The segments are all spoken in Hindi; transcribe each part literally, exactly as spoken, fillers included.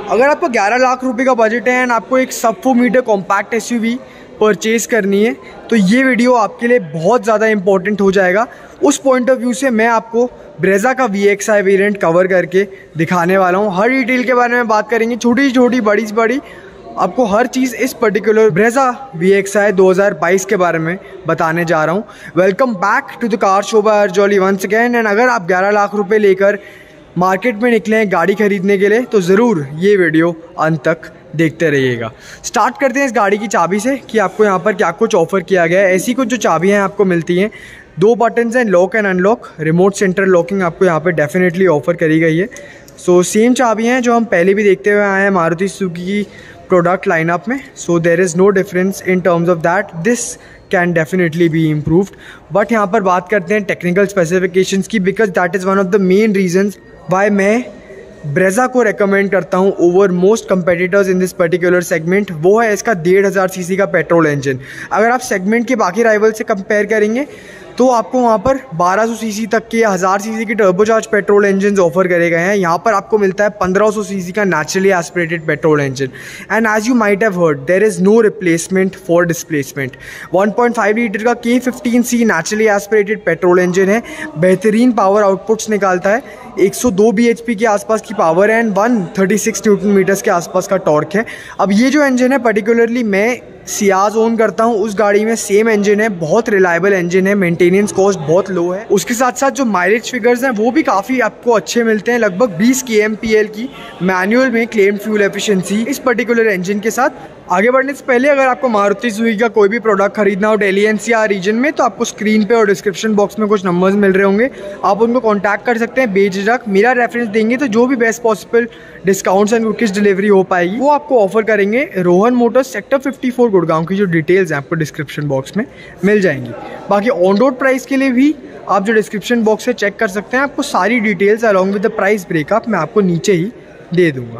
अगर आपको ग्यारह लाख रुपए का बजट है एंड आपको एक sub four metre compact SUV purchase करनी है तो ये वीडियो आपके लिए बहुत ज़्यादा इंपॉर्टेंट हो जाएगा। उस पॉइंट ऑफ व्यू से मैं आपको ब्रेजा का V X I variant cover करके दिखाने वाला हूँ। हर डिटेल के बारे में बात करेंगे, छोटी छोटी बड़ी से बड़ी, आपको हर चीज़ इस particular Brezza V X I दो हज़ार बाईस के बारे में बताने जा रहा हूँ। Welcome back to the car show by Arjoli once again. And अगर आप ग्यारह लाख रुपए लेकर मार्केट में निकले हैं गाड़ी खरीदने के लिए तो ज़रूर ये वीडियो अंत तक देखते रहिएगा। स्टार्ट करते हैं इस गाड़ी की चाबी से कि आपको यहाँ पर क्या कुछ ऑफर किया गया है। ऐसी कुछ जो चाबियाँ आपको मिलती हैं, दो बटन्स हैं, lock and unlock, remote central locking आपको यहाँ पर डेफिनेटली ऑफर करी गई है। सो सेम चाबियाँ हैं जो हम पहले भी देखते हुए आए हैं मारुति सुजुकी की प्रोडक्ट लाइनअप में। So there is no difference in terms of that, this can definitely be improved. But यहाँ पर बात करते हैं टेक्निकल स्पेसिफिकेशंस की, because that is one of the main reasons why मैं ब्रेजा को रेकमेंड करता हूँ over most competitors in this particular segment. वो है इसका डेढ़ हज़ार सी सी का पेट्रोल इंजन। अगर आप सेगमेंट के बाकी राइवल से कंपेयर करेंगे तो आपको वहाँ पर बारह सौ सी सी तक के या हज़ार सी सी के टर्बोचार्ज पेट्रोल इंजन ऑफर करे गए हैं। यहाँ पर आपको मिलता है पंद्रह सौ सी सी का naturally aspirated petrol engine. And as you might have heard, there is no replacement for displacement. One point five litre का K fifteen C naturally aspirated petrol engine है, बेहतरीन पावर आउटपुट्स निकालता है, एक सौ दो बी एच पी के आसपास की पावर है एंड एक सौ छत्तीस न्यूटन मीटर्स के आसपास का टॉर्क है। अब ये जो इंजन है पर्टिकुलरली मैं सियाज ओन करता हूँ, उस गाड़ी में सेम इंजन है, बहुत रिलायबल इंजन है, मेंटेनेंस कॉस्ट बहुत लो है। उसके साथ साथ जो माइलेज फिगर्स हैं वो भी काफ़ी आपको अच्छे मिलते हैं, लगभग बीस के एम पी एल की मैनुअल में क्लेम फ्यूल एफिशिएंसी इस पर्टिकुलर इंजन के साथ। आगे बढ़ने से पहले अगर आपको मारुति सुजुकी का कोई भी प्रोडक्ट खरीदना हो Delhi N C R region में तो आपको स्क्रीन पे और डिस्क्रिप्शन बॉक्स में कुछ नंबर्स मिल रहे होंगे, आप उनको कांटेक्ट कर सकते हैं बेझिझक। मेरा रेफरेंस देंगे तो जो भी बेस्ट पॉसिबल डिस्काउंट्स एंड कुछ डिलीवरी हो पाएगी वो आपको ऑफर करेंगे। Rohan Motors sector fifty four Gurgaon की जो डिटेल्स हैं आपको डिस्क्रिप्शन बॉक्स में मिल जाएंगी। बाकी ऑन रोड प्राइस के लिए भी आप जो डिस्क्रिप्शन बॉक्स से चेक कर सकते हैं, आपको सारी details along with the price breakup मैं आपको नीचे ही दे दूँगा।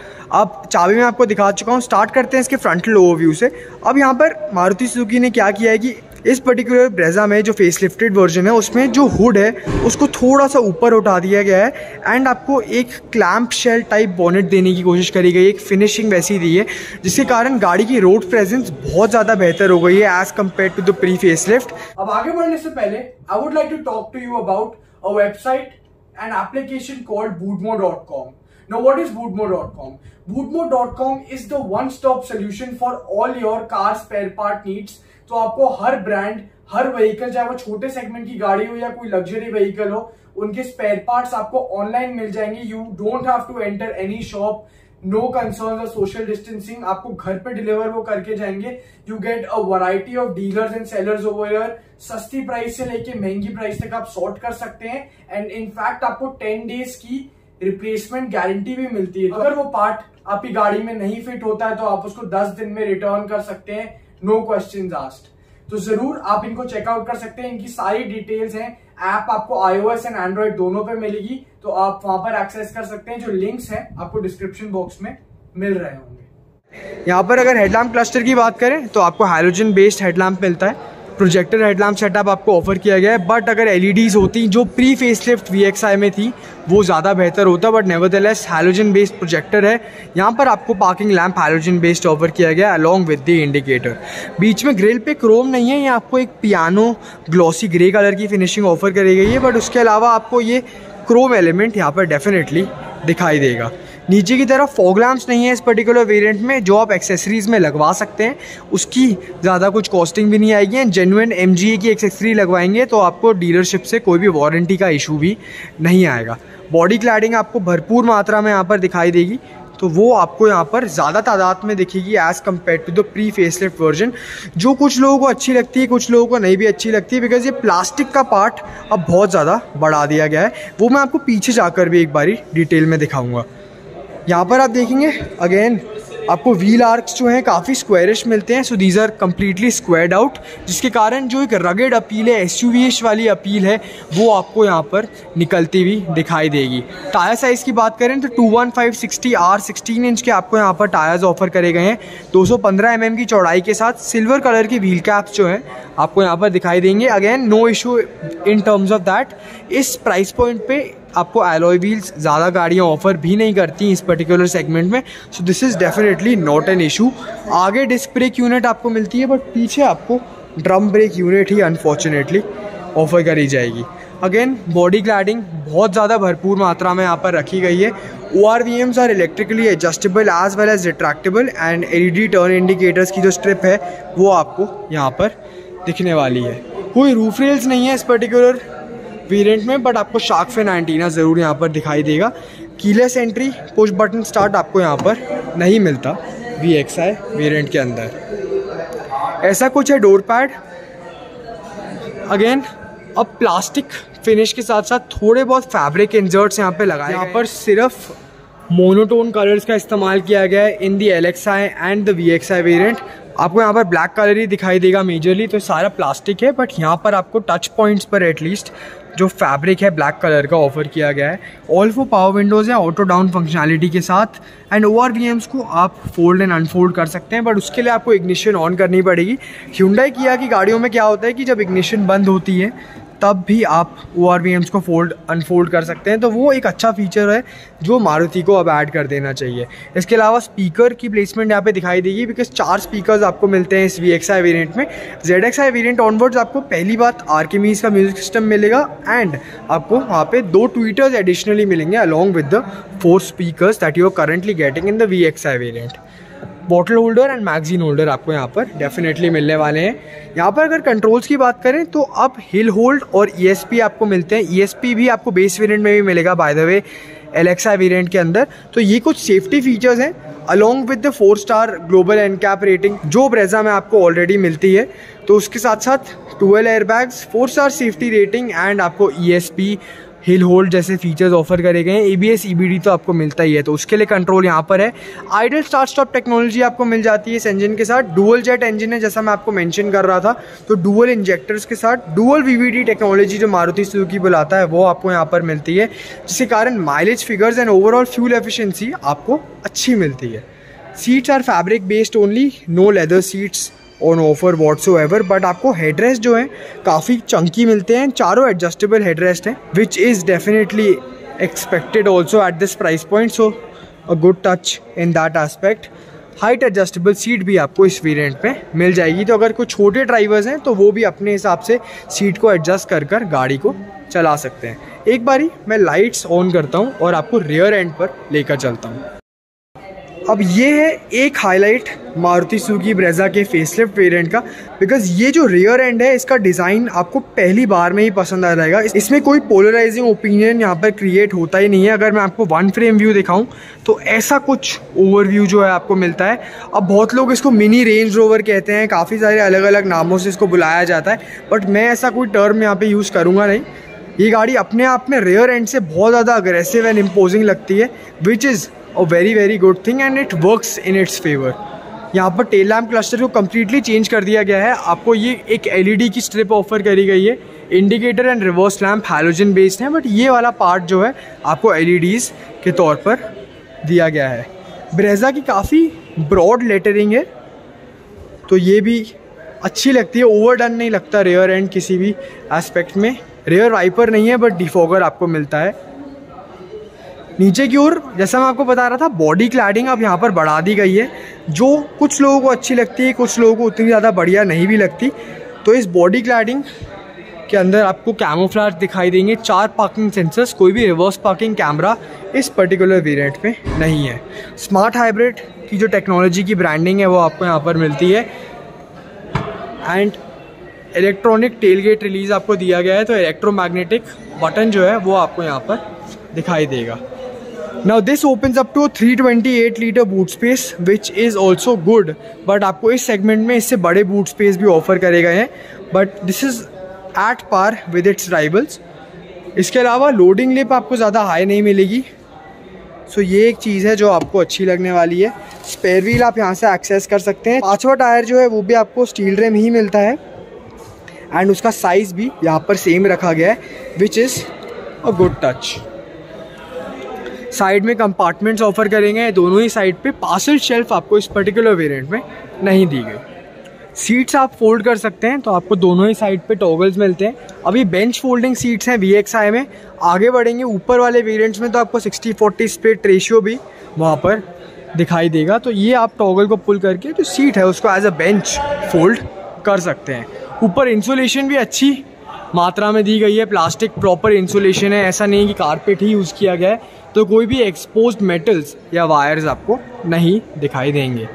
अब चाबी में आपको दिखा चुका हूँ। स्टार्ट करते हैं इसके फ्रंटल ओवरव्यू से। अब यहाँ पर मारुति सुजुकी ने क्या किया है कि इस पर्टिकुलर ब्रेजा में जो फेसलिफ्टेड वर्जन है उसमें जो हुड है उसको थोड़ा सा ऊपर उठा दिया गया है एंड आपको एक क्लैंप शेल टाइप बॉनेट देने की कोशिश करी गई है, एक फिनिशिंग वैसी दी है जिसके कारण गाड़ी की रोड प्रेजेंस बहुत ज़्यादा बेहतर हो गई है as compare to the pre facelift. अब आगे बढ़ने से पहले I would like to talk to you about a website and application called Boodmo dot com. Now what is Boodmo dot com? Boodmo dot com is the one-stop solution for all your car spare part needs. तो आपको हर ब्रांड, हर व्हीकल, चाहे वो छोटे सेगमेंट की गाड़ी हो या कोई लग्जरी व्हीकल हो, उनके स्पेयर पार्ट्स आपको ऑनलाइन मिल जाएंगे। You don't have to enter any shop, no concern of social distancing, आपको घर पे डिलीवर वो करके जाएंगे। You get a variety of dealers and sellers over here. सस्ती प्राइस से लेके महंगी प्राइस तक आप सॉर्ट कर सकते हैं एंड इनफैक्ट आपको टेन डेज की रिप्लेसमेंट गारंटी भी मिलती है। तो अगर वो पार्ट आपकी गाड़ी में नहीं फिट होता है तो आप उसको दस दिन में रिटर्न कर सकते हैं, नो क्वेश्चंस आस्क्ड। तो जरूर आप इनको चेकआउट कर सकते हैं, इनकी सारी डिटेल्स हैं। ऐप आपको आईओएस एंड एंड्रॉइड दोनों पे मिलेगी तो आप वहां पर एक्सेस कर सकते हैं। जो लिंक्स हैं आपको डिस्क्रिप्शन बॉक्स में मिल रहे होंगे। यहाँ पर अगर हेडलैम्प क्लस्टर की बात करें तो आपको हैलोजन बेस्ड हेडलैम्प मिलता है, प्रोजेक्टर हेडलैम्प सेटअप आपको ऑफर किया गया है। बट अगर एलईडीज होती जो प्री फेसलिफ्ट वीएक्सआई में थी वो ज़्यादा बेहतर होता, but nevertheless halogen based projector है। यहाँ पर आपको parking lamp halogen based offer किया गया अलॉन्ग विद द इंडिकेटर। बीच में ग्रिल पे क्रोम नहीं है, ये आपको एक पियानो ग्लॉसी ग्रे कलर की फिनिशिंग ऑफर करी गई है, बट उसके अलावा आपको ये क्रोम एलिमेंट यहाँ पर डेफिनेटली दिखाई देगा। नीचे की तरफ फॉग लैम्प्स नहीं है इस पर्टिकुलर वेरिएंट में, जो आप एक्सेसरीज में लगवा सकते हैं, उसकी ज़्यादा कुछ कॉस्टिंग भी नहीं आएगी एंड जेन्युइन एमजीए की एक्सेसरी लगवाएंगे तो आपको डीलरशिप से कोई भी वारंटी का इशू भी नहीं आएगा। बॉडी क्लैडिंग आपको भरपूर मात्रा में यहाँ पर दिखाई देगी, तो वो आपको यहाँ पर ज़्यादा तादाद में दिखेगी as compare to the pre facelift version, जो कुछ लोगों को अच्छी लगती है, कुछ लोगों को नहीं भी अच्छी लगती है, बिकॉज ये प्लास्टिक का पार्ट अब बहुत ज़्यादा बढ़ा दिया गया है। वो मैं आपको पीछे जाकर भी एक बारी डिटेल में दिखाऊंगा। यहाँ पर आप देखेंगे अगेन आपको व्हील आर्क्स जो हैं काफ़ी स्क्वायरिश मिलते हैं, so these are completely squared out, जिसके कारण जो एक रगेड अपील है, एसयूवीइश वाली अपील है, वो आपको यहाँ पर निकलती हुई दिखाई देगी। टायर साइज़ की बात करें तो two one five sixty R sixteen inch के आपको यहाँ पर टायर्स ऑफर करे गए हैं, दो सौ पंद्रह एम एम की चौड़ाई के साथ सिल्वर कलर की व्हील कैप्स जो हैं आपको यहाँ पर दिखाई देंगे। Again no issue in terms of that. इस प्राइस पॉइंट पे आपको एलॉय व्हील्स ज़्यादा गाड़ियाँ ऑफर भी नहीं करती इस पर्टिकुलर सेगमेंट में, so this is definitely not an issue. आगे डिस्क ब्रेक यूनिट आपको मिलती है, बट पीछे आपको ड्रम ब्रेक यूनिट ही अनफॉर्चुनेटली ऑफर करी जाएगी। अगेन बॉडी क्लैडिंग बहुत ज़्यादा भरपूर मात्रा में यहाँ पर रखी गई है। O R V Ms are electrically adjustable as well as retractable, and L E D turn indicators की जो स्ट्रिप है वो आपको यहाँ पर दिखने वाली है। कोई रूफ रेल्स नहीं है इस पर्टिकुलर वेरिएंट में, बट आपको शार्क फिन एंटीना ज़रूर यहाँ पर दिखाई देगा। Keyless entry, push button start आपको यहाँ पर नहीं मिलता वी एक्स आई वेरिएंट के अंदर। ऐसा कुछ है डोर पैड। अगेन अब प्लास्टिक फिनिश के साथ साथ थोड़े बहुत फैब्रिक इंजर्ट्स यहाँ पे लगाए। यहाँ पर सिर्फ मोनोटोन कलर्स का इस्तेमाल किया गया है in the L X I and the V X I variant. आपको यहाँ पर ब्लैक कलर ही दिखाई देगा मेजरली, तो सारा प्लास्टिक है, बट यहाँ पर आपको टच पॉइंट्स पर एटलीस्ट जो फैब्रिक है ब्लैक कलर का ऑफर किया गया है। ऑल फोर पावर विंडोज़ है ऑटो डाउन फंक्शनैलिटी के साथ, and O R V Ms को आप फोल्ड एंड अनफोल्ड कर सकते हैं, बट उसके लिए आपको इग्निशन ऑन करनी पड़ेगी। Hyundai किया की गाड़ियों में क्या होता है कि जब इग्निशन बंद होती है तब भी आप ओ आर वी एम्स को फोल्ड अनफोल्ड कर सकते हैं, तो वो एक अच्छा फीचर है जो मारुति को अब ऐड कर देना चाहिए। इसके अलावा स्पीकर की प्लेसमेंट यहाँ पे दिखाई देगी, बिकॉज चार स्पीकर्स आपको मिलते हैं इस वी एक्स आई वेरिएंट में। Z X I variant onwards आपको पहली बात आर्किमीज का म्यूजिक सिस्टम मिलेगा, एंड आपको वहाँ पे दो ट्वीटर्स एडिशनली मिलेंगे along with the four speakers that you are currently getting in the V X I variant. Bottle holder and magazine holder आपको यहाँ पर डेफिनेटली मिलने वाले हैं। यहाँ पर अगर कंट्रोल्स की बात करें तो अब हिल होल्ड और ई एस पी आपको मिलते हैं। ई एस पी भी आपको बेस वेरिएंट में भी मिलेगा by the way L X I variant के अंदर। तो ये कुछ सेफ्टी फीचर्स हैं along with the four star global NCAP rating जो ब्रेजा में आपको ऑलरेडी मिलती है। तो उसके साथ साथ twelve airbags, four star safety rating, and आपको E S P, hill hold जैसे फीचर्स ऑफर करे गए हैं। A B S E B D तो आपको मिलता ही है, तो उसके लिए कंट्रोल यहाँ पर है। आइडल स्टार्ट स्टॉप टेक्नोलॉजी आपको मिल जाती है इस इंजन के साथ। डुअल जेट इंजन है जैसा मैं आपको मेंशन कर रहा था, तो डुअल इंजेक्टर्स के साथ dual V V D technology जो मारुति सुजुकी बुलाता है वो आपको यहाँ पर मिलती है, जिसके कारण mileage figures and overall fuel efficiency आपको अच्छी मिलती है। Seats are fabric based only, no leather seats on offer whatsoever, but आपको हेडरेस्ट जो है काफ़ी चंकी मिलते हैं। चारों एडजस्टेबल हेडरेस्ट हैं, which is definitely expected also at this price point, so a good touch in that aspect. Height adjustable seat भी आपको इस वेरिएंट में मिल जाएगी, तो अगर कुछ छोटे ड्राइवर्स हैं तो वो भी अपने हिसाब से सीट को एडजस्ट कर कर गाड़ी को चला सकते हैं। एक बारी मैं लाइट्स ऑन करता हूँ और आपको रियर एंड पर लेकर चलता हूँ। अब ये है एक हाईलाइट मारुति सुजुकी ब्रेजा के फेसलिफ्ट वेरिएंट का, बिकॉज ये जो रियर एंड है इसका डिज़ाइन आपको पहली बार में ही पसंद आ जाएगा। इसमें कोई पोलराइजिंग ओपिनियन यहाँ पर क्रिएट होता ही नहीं है। अगर मैं आपको वन फ्रेम व्यू दिखाऊं तो ऐसा कुछ ओवरव्यू जो है आपको मिलता है। अब बहुत लोग इसको मिनी रेंज रोवर कहते हैं, काफ़ी सारे अलग अलग नामों से इसको बुलाया जाता है, बट मैं ऐसा कोई टर्म यहाँ पर यूज़ करूँगा नहीं। ये गाड़ी अपने आप में रियर एंड से बहुत ज़्यादा अग्रेसिव एंड इम्पोजिंग लगती है, which is a very very good thing and it works in its favour. यहाँ पर टेल लैम्प क्लस्टर को कम्प्लीटली चेंज कर दिया गया है। आपको ये एक एल ई डी की स्ट्रिप ऑफर करी गई है। Indicator and reverse lamp halogen based है, बट ये वाला पार्ट जो है आपको एल ई डीज़ के तौर पर दिया गया है। ब्रेजा की काफ़ी ब्रॉड लेटरिंग है, तो ये भी अच्छी लगती है, ओवरडन नहीं लगता रियर एंड किसी भी एस्पेक्ट में। रियर वाइपर नहीं है, बट डिफॉगर आपको मिलता है। नीचे की ओर जैसा मैं आपको बता रहा था, बॉडी क्लैडिंग अब यहाँ पर बढ़ा दी गई है, जो कुछ लोगों को अच्छी लगती है, कुछ लोगों को उतनी ज़्यादा बढ़िया नहीं भी लगती। तो इस बॉडी क्लैडिंग के अंदर आपको कैमोफ्लेज दिखाई देंगे, चार पार्किंग सेंसर्स, कोई भी रिवर्स पार्किंग कैमरा इस पर्टिकुलर वेरिएंट में नहीं है। स्मार्ट हाइब्रिड की जो टेक्नोलॉजी की ब्रांडिंग है वो आपको यहाँ पर मिलती है, एंड इलेक्ट्रॉनिक टेलगेट रिलीज आपको दिया गया है, तो इलेक्ट्रोमैग्नेटिक बटन जो है वो आपको यहाँ पर दिखाई देगा। Now this opens up to a three twenty-eight liter boot space which is also good, but आपको इस सेगमेंट में इससे बड़े boot space भी ऑफर करे गए हैं, but this is at par with its rivals। इसके अलावा लोडिंग लिप आपको ज़्यादा हाई नहीं मिलेगी, सो so ये एक चीज़ है जो आपको अच्छी लगने वाली है। स्पेयर व्हील आप यहाँ से एक्सेस कर सकते हैं। पाँचवा टायर जो है वो भी आपको स्टील रिम ही मिलता है, एंड उसका साइज़ भी यहाँ पर सेम रखा गया है, which is a good touch. Side में कंपार्टमेंट्स ऑफर करेंगे, दोनों ही साइड पे पार्सल शेल्फ आपको इस पर्टिकुलर वेरिएंट में नहीं दी गई। सीट्स आप फोल्ड कर सकते हैं, तो आपको दोनों ही साइड पे टॉगल्स मिलते हैं। अभी बेंच फोल्डिंग सीट्स हैं वी एक्स आई में। आगे बढ़ेंगे ऊपर वाले वेरिएंट्स में तो आपको सिक्सटी फोर्टी स्प्लिट रेशियो भी वहाँ पर दिखाई देगा। तो ये आप टॉगल को पुल करके जो सीट है उसको एज अ बेंच फोल्ड कर सकते हैं। ऊपर इंसुलेशन भी अच्छी मात्रा में दी गई है, प्लास्टिक प्रॉपर इंसुलेशन है, ऐसा नहीं कि कारपेट ही यूज़ किया गया है, तो कोई भी एक्सपोज्ड मेटल्स या वायर्स आपको नहीं दिखाई देंगे।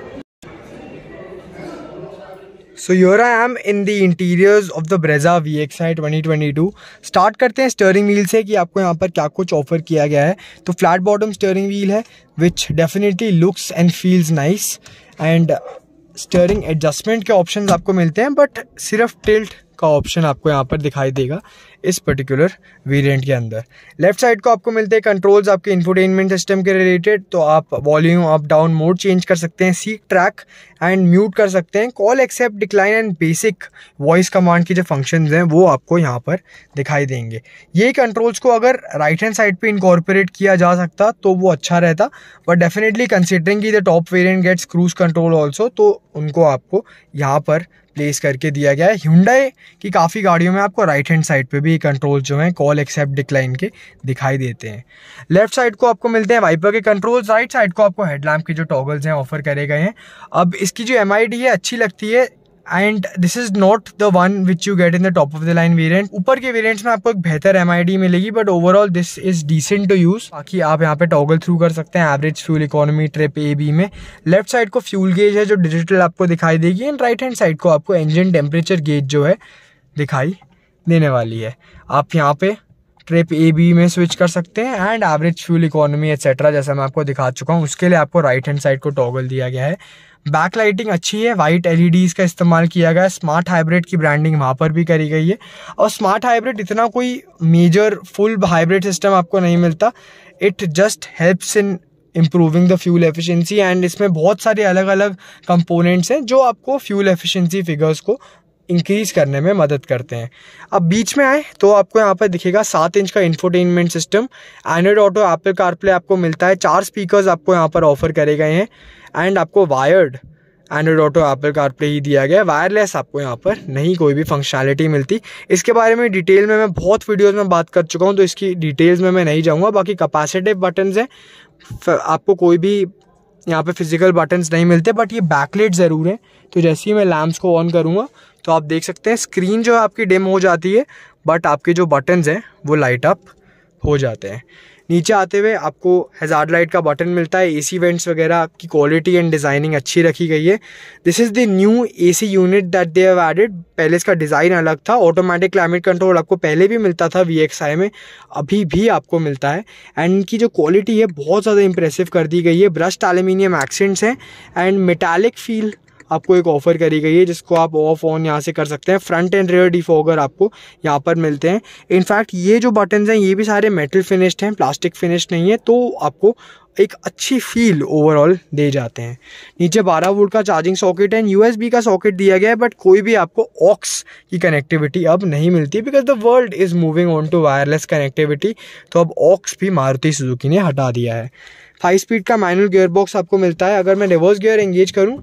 So here I am in the interiors of the Brezza V X I twenty twenty two. Start करते हैं स्टीयरिंग व्हील से कि आपको यहाँ पर क्या कुछ ऑफर किया गया है। तो फ्लैट बॉटम स्टीयरिंग व्हील है which definitely looks and feels nice, and steering adjustment के ऑप्शंस आपको मिलते हैं, बट सिर्फ टिल्ट का ऑप्शन आपको यहाँ पर दिखाई देगा इस पर्टिकुलर वेरिएंट के अंदर। लेफ्ट साइड को आपको मिलते हैं कंट्रोल्स आपके इंफोटेनमेंट सिस्टम के रिलेटेड, तो आप volume up down mode change कर सकते हैं, सीट ट्रैक एंड म्यूट कर सकते हैं, call accept decline and basic voice command की जो फंक्शंस हैं वो आपको यहाँ पर दिखाई देंगे। ये कंट्रोल्स को अगर राइट हैंड साइड पे इनकॉर्पोरेट किया जा सकता तो वो अच्छा रहता, बट डेफिनेटली कंसिडरिंग की the top variant gets cruise control also, तो उनको आपको यहाँ पर प्लेस करके दिया गया है। Hyundai की काफ़ी गाड़ियों में आपको राइट हैंड साइड पे भी कंट्रोल जो हैं कॉल एक्सेप्ट डिक्लाइन के दिखाई देते हैं। लेफ्ट साइड को आपको मिलते हैं वाइपर के कंट्रोल्स, राइट साइड को आपको हेडलैम्प के जो टॉगल्स हैं ऑफर करे गए हैं। अब इसकी जो एम आई डी है अच्छी लगती है, and this is not the one which you get in the top of the line variant. ऊपर के वेरिएंट्स में आपको एक बेहतर एम आई डी मिलेगी, but overall this is decent to use. बाकी आप यहाँ पे टॉगल थ्रू कर सकते हैं average fuel economy trip A B में। लेफ्ट साइड को फ्यूल गेज है जो डिजिटल आपको दिखाई देगी, एंड राइट हैंड साइड को आपको इंजन टेम्परेचर गेज जो है दिखाई देने वाली है। आप यहाँ पे ट्रिप ए बी में स्विच कर सकते हैं, and average fuel economy etcetera जैसा मैं आपको दिखा चुका हूँ उसके लिए आपको राइट हैंड साइड को टॉगल दिया गया है। बैक लाइटिंग अच्छी है, वाइट एल ई डीज़ का इस्तेमाल किया गया है, स्मार्ट हाइब्रिड की ब्रांडिंग वहाँ पर भी करी गई है। और स्मार्ट हाइब्रिड इतना कोई मेजर फुल हाइब्रिड सिस्टम आपको नहीं मिलता, it just helps in improving the fuel efficiency, and इसमें बहुत सारे अलग अलग कंपोनेंट्स हैं जो आपको फ्यूल एफिशिएंसी फिगर्स को इंक्रीज करने में मदद करते हैं। अब बीच में आए तो आपको यहाँ पर दिखेगा सात इंच का infotainment system, Android Auto, Apple CarPlay आपको मिलता है, चार स्पीकर्स आपको यहाँ पर ऑफर करे गए हैं, एंड आपको wired Android Auto Apple CarPlay ही दिया गया है, वायरलेस आपको यहाँ पर नहीं कोई भी फंक्शनैलिटी मिलती। इसके बारे में डिटेल में मैं बहुत वीडियोज़ में बात कर चुका हूँ, तो इसकी डिटेल्स में मैं नहीं जाऊँगा। बाकी कैपेसिटिव बटन्स हैं, आपको कोई भी यहाँ पे फिजिकल बटन्स नहीं मिलते, बट ये बैकलाइट ज़रूर है। तो जैसे ही मैं लैम्प्स को ऑन करूँगा तो आप देख सकते हैं स्क्रीन जो है आपकी डिम हो जाती है, बट आपके जो बटन्स हैं वो लाइट अप हो जाते हैं। नीचे आते हुए आपको हैजार्ड लाइट का बटन मिलता है, एसी वेंट्स वगैरह की क्वालिटी एंड डिज़ाइनिंग अच्छी रखी गई है। This is the new AC unit that they have added. पहले इसका डिज़ाइन अलग था, ऑटोमेटिक क्लाइमेट कंट्रोल आपको पहले भी मिलता था वी एक्स आई में, अभी भी आपको मिलता है, एंड इनकी जो क्वालिटी है बहुत ज़्यादा इंप्रेसिव कर दी गई है। ब्रश्ड एल्यूमिनियम एक्सेंट्स हैं एंड मेटालिक फील आपको एक ऑफर करी गई है जिसको आप ऑफ ऑन यहाँ से कर सकते हैं। फ्रंट एंड रियर डिफॉगर आपको यहाँ पर मिलते हैं। इनफैक्ट ये जो बटन्स हैं ये भी सारे मेटल फिनिश्ड हैं, प्लास्टिक फिनिश नहीं है, तो आपको एक अच्छी फील ओवरऑल दे जाते हैं। नीचे बारह वोल्ट का चार्जिंग सॉकेट है, यूएसबी का सॉकेट दिया गया है, बट कोई भी आपको ऑक्स की कनेक्टिविटी अब नहीं मिलती, because the world is moving on to wireless connectivity. तो अब ऑक्स भी मारुति सुजुकी ने हटा दिया है। फाइव स्पीड का मैनुअल गियर बॉक्स आपको मिलता है। अगर मैं रिवर्स गियर एंगेज करूँ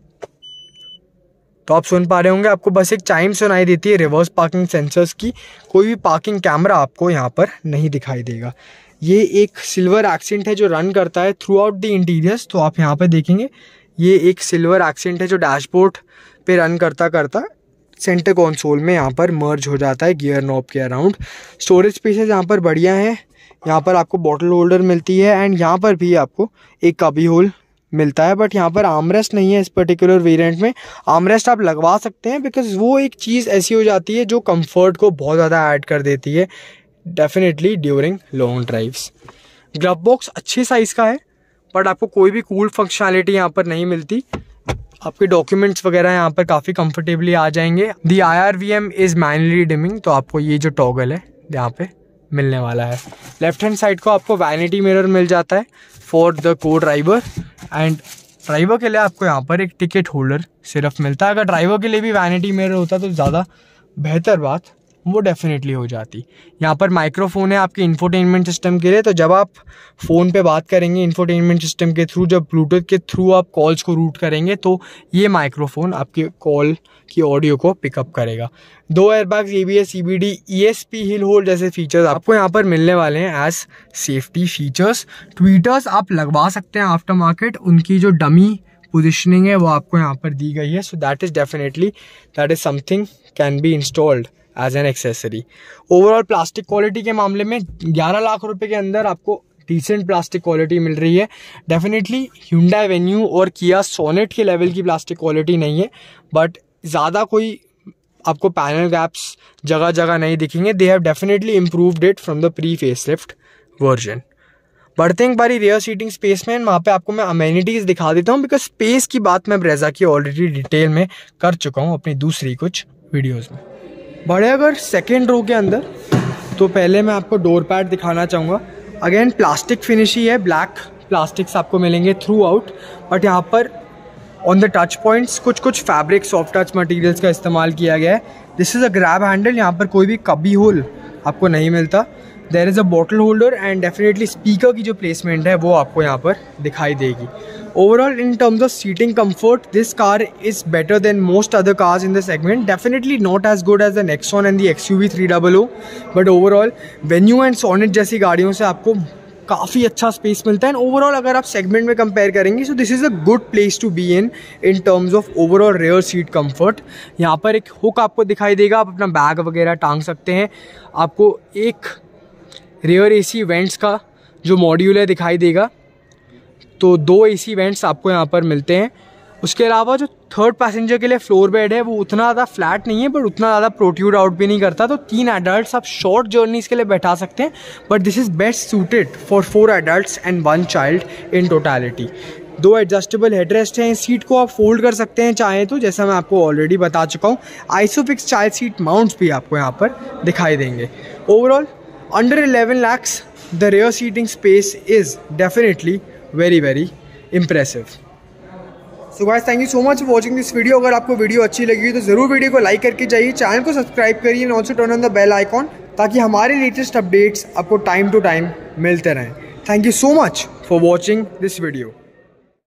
तो आप सुन पा रहे होंगे आपको बस एक चाइम सुनाई देती है रिवर्स पार्किंग सेंसर्स की। कोई भी पार्किंग कैमरा आपको यहाँ पर नहीं दिखाई देगा। ये एक सिल्वर एक्सेंट है जो रन करता है थ्रू आउट द इंटीरियर्स। तो आप यहाँ पे देखेंगे ये एक सिल्वर एक्सेंट है जो डैशबोर्ड पे रन करता करता सेंटर कंसोल में यहाँ पर मर्ज हो जाता है गियर नॉब के अराउंड। स्टोरेज स्पेसेस यहाँ पर बढ़िया है। यहाँ पर आपको बॉटल होल्डर मिलती है, एंड यहाँ पर भी आपको एक कबी होल मिलता है, बट यहाँ पर आर्मरेस्ट नहीं है इस पर्टिकुलर वेरिएंट में। आर्मरेस्ट आप लगवा सकते हैं, बिकॉज वो एक चीज़ ऐसी हो जाती है जो कंफर्ट को बहुत ज़्यादा ऐड कर देती है definitely during long drives. Glove box अच्छे साइज़ का है, बट आपको कोई भी कूल फंक्शनैलिटी यहाँ पर नहीं मिलती। आपके डॉक्यूमेंट्स वगैरह यहाँ पर काफ़ी कंफर्टेबली आ जाएंगे। The I R V M is manually dimming, तो आपको ये जो टॉगल है यहाँ पे मिलने वाला है। लेफ्ट हैंड साइड को आपको वैनिटी मिरर मिल जाता है for the co driver, and driver के लिए आपको यहाँ पर एक टिकट होल्डर सिर्फ मिलता है। अगर ड्राइवर के लिए भी वैनिटी मिरर होता तो ज़्यादा बेहतर बात वो डेफिनेटली हो जाती। यहाँ पर माइक्रोफोन है आपके इंफोटेनमेंट सिस्टम के लिए, तो जब आप फ़ोन पे बात करेंगे इंफोटेनमेंट सिस्टम के थ्रू, जब ब्लूटूथ के थ्रू आप कॉल्स को रूट करेंगे तो ये माइक्रोफोन आपके कॉल की ऑडियो को पिकअप करेगा। दो airbags, A B S, C B D, E S P, hill hold जैसे फीचर्स आपको यहाँ पर मिलने वाले हैं एज सेफ्टी फीचर्स। ट्वीटर्स आप लगवा सकते हैं आफ्टर मार्केट, उनकी जो डमी पोजिशनिंग है वो आपको यहाँ पर दी गई है। So that is definitely that is something can be installed as an accessory. Overall plastic quality के मामले में ग्यारह लाख रुपए के अंदर आपको डिसेंट प्लास्टिक क्वालिटी मिल रही है। डेफिनेटली Hyundai Venue और Kia Sonet के लेवल की प्लास्टिक क्वालिटी नहीं है, बट ज़्यादा कोई आपको पैनल गैप्स जगह जगह नहीं दिखेंगे। They have definitely improved it from the pre facelift version. बढ़ते हैं एक बारी रियर सीटिंग स्पेस में, वहाँ पे आपको मैं अमेनिटीज़ दिखा देता हूँ, बिकॉज स्पेस की बात मैं ब्रेजा की ऑलरेडी डिटेल में कर चुका हूँ अपनी दूसरी कुछ वीडियोज़ में। बढ़े अगर सेकेंड रो के अंदर, तो पहले मैं आपको डोर पैड दिखाना चाहूँगा। अगेन प्लास्टिक फिनिश ही है, ब्लैक प्लास्टिक्स आपको मिलेंगे थ्रू आउट, बट यहाँ पर ऑन द टच पॉइंट्स कुछ कुछ फैब्रिक सॉफ्ट टच मटेरियल्स का इस्तेमाल किया गया है। This is a grab handle, यहाँ पर कोई भी कभी होल आपको नहीं मिलता। There is a bottle holder and definitely speaker की जो प्लेसमेंट है वो आपको यहाँ पर दिखाई देगी। Overall in terms of seating comfort, this car is better than most other cars in the segment. Definitely not as good as the Nexon and the X U V three double O, but overall Venue and Sonet जैसी गाड़ियों से आपको काफ़ी अच्छा स्पेस मिलता है। एंड ओवरऑल अगर आप सेगमेंट में कंपेयर करेंगे, so this is a good place to be in in terms of overall rear seat comfort. यहाँ पर एक हुक आपको दिखाई देगा, आप अपना बैग वगैरह टांग सकते हैं। आपको एक रेयर एसी वेंट्स का जो मॉड्यूल है दिखाई देगा, तो दो एसी वेंट्स आपको यहाँ पर मिलते हैं। उसके अलावा जो थर्ड पैसेंजर के लिए फ्लोर बेड है वो उतना ज़्यादा फ्लैट नहीं है, बट उतना ज़्यादा प्रोट्रूड आउट भी नहीं करता, तो तीन एडल्ट्स आप शॉर्ट जर्नीज़ के लिए बैठा सकते हैं, but this is best suited for four adults and one child in totality. दो एडजस्टेबल हेडरेस्ट हैं, सीट को आप फोल्ड कर सकते हैं चाहें तो, जैसा मैं आपको ऑलरेडी बता चुका हूँ। आइसोफिक्स चाइल्ड सीट माउंट्स भी आपको यहाँ पर दिखाई देंगे। Overall under eleven lakhs the rear seating space is definitely very very impressive. So guys, thank you so much for watching this video. अगर आपको वीडियो अच्छी लगी हो तो ज़रूर वीडियो को लाइक करके जाइए, चैनल को सब्सक्राइब करिए and also turn on the bell icon, ताकि हमारे लेटेस्ट अपडेट्स आपको टाइम टू टाइम मिलते रहें। Thank you so much for watching this video.